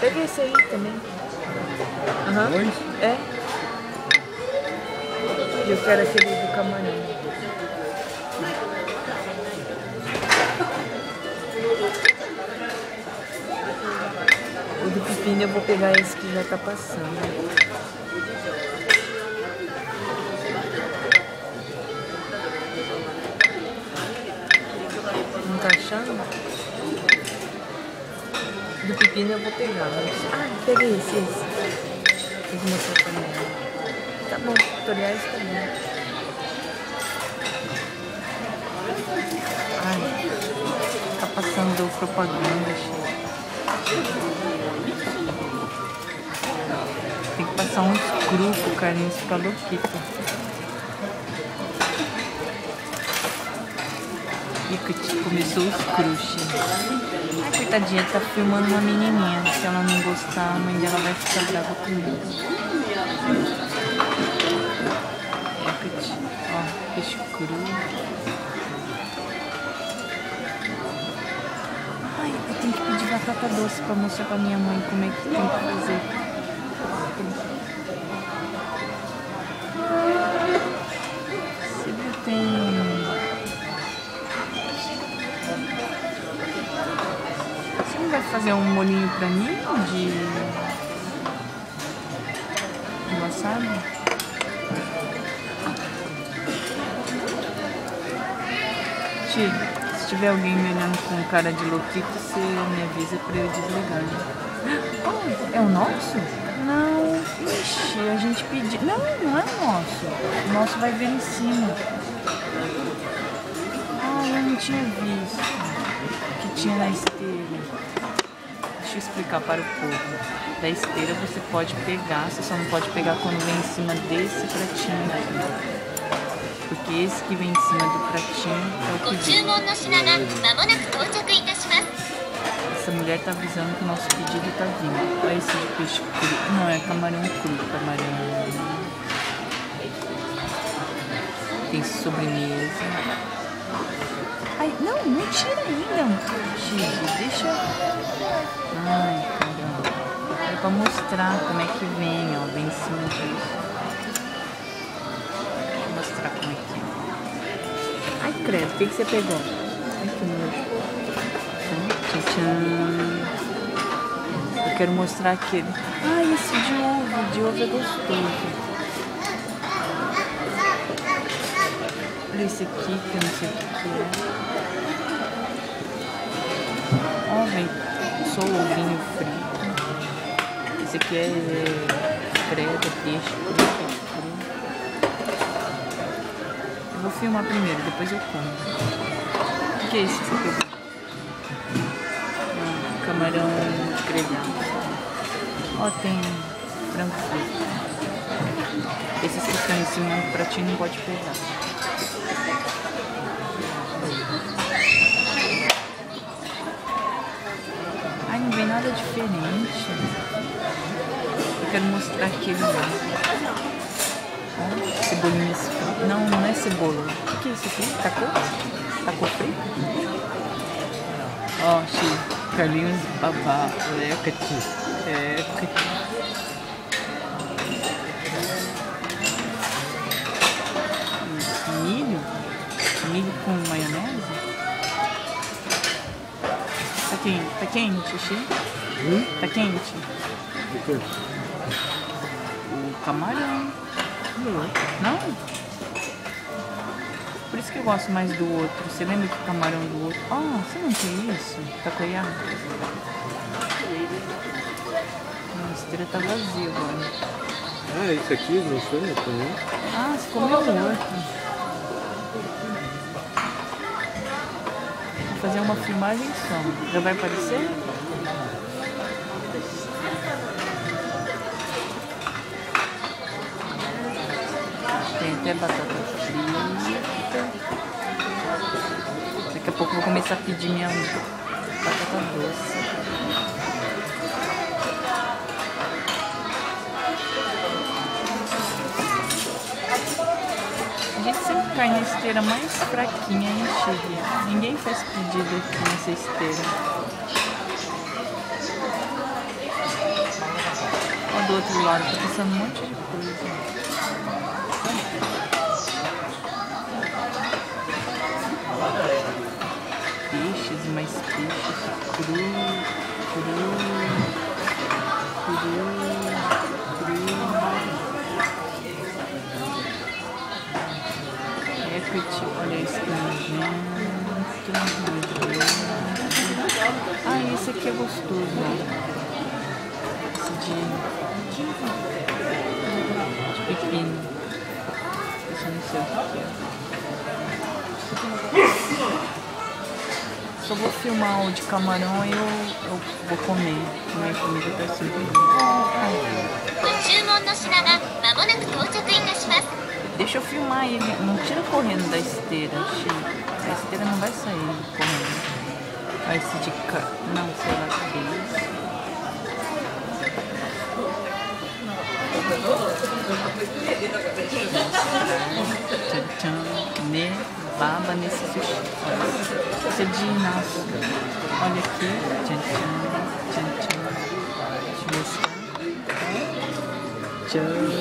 Pega esse aí também. Aham. Dois? É. E eu quero aquele do camarão. O do pepino eu vou pegar esse que já tá passando. Não tá achando? Do pepino eu vou pegar. Ah, peguei esse. Tem que mostrar pra mim. Tá bom, tutoriais tá bom. Ai, tá passando propaganda, cheio. Tem que passar uns cru pro Carlinhos ficar louquito. Começou os crush. Ai, coitadinha, tá filmando uma menininha. Se ela não gostar, a mãe dela vai ficar brava comigo. Ó, peixe cru. Ai, eu tenho que pedir batata doce pra mostrar pra minha mãe como é que tem que fazer. Sempre tem... Você não vai fazer um molinho pra mim de wasabi? Ti, se tiver alguém me olhando com cara de louquito, você me avisa pra eu desligar. Oh, é o nosso? Não, ixi, a gente pediu. Não, não é o nosso. O nosso vai ver em cima. Ah, eu não tinha visto que tinha na esteira. Deixa eu explicar para o povo. Da esteira você pode pegar, você só não pode pegar quando vem em cima desse pratinho aqui. Porque esse que vem em cima do pratinho é o pedido. Essa mulher tá avisando que o nosso pedido tá vindo. Olha esse de peixe cru. Não, é camarão cru. Camarão. Tem sobremesa. Ai, não, não tira ainda. Tira, deixa. Ai, caramba. É pra mostrar como é que vem, ó. Vem em cima disso. Deixa eu mostrar como é que é. Ai, credo, o que você pegou? Ai, que nojo. Tchan. Eu quero mostrar aquele. Ai, esse de ovo é gostoso. Olha esse aqui que eu não sei o que é. Ó, vem só o ovinho frito. Esse aqui é creta, peixe cru. Eu vou filmar primeiro, depois eu como. O que é esse que você pegou? Camarão grelhado. Ó, tem frango frito. Esses que estão em cima do pratinho não pode pegar. Ai, não vem nada diferente. Eu quero mostrar aquele lá. Ó, cebolinha. Não, não é cebola. O que é isso aqui? Tacou? Tacou frito? Ó, cheio. Carlinhos babá, lecate, milho? Milho com maionese? Tá quente, Xi? Tá quente? O camarão. Não? Por isso que eu gosto mais do outro. Você lembra que o camarão do outro... Oh, você não tem isso? Takoyaki? A esteira tá vazia agora. Ah, isso aqui não foi também? Ah, você comeu o outro. Vou fazer uma filmagem só. Já vai aparecer? Tem até batata frita. Daqui a pouco eu vou começar a pedir minha batata doce. A gente sempre cai na esteira mais fraquinha, hein, Chique? Ninguém faz pedido aqui nessa esteira. do outro lado, tá passando um monte de coisa. Peixes e mais peixes. Cru. Equity, olha esse nojento. Ah, esse aqui é gostoso, ó. Esse de pepino. Esse eu não sei o que é. Só vou filmar o de camarão e eu vou comer. Minha comida tá sempre Deixa eu filmar ele. Não tira correndo da esteira, Chico. A esteira não vai sair correndo. Vai esse de não sei lá o que é isso. Baba nesse sushi. Esse é de nasco. Olha aqui. Deixa eu mostrar. Tchau.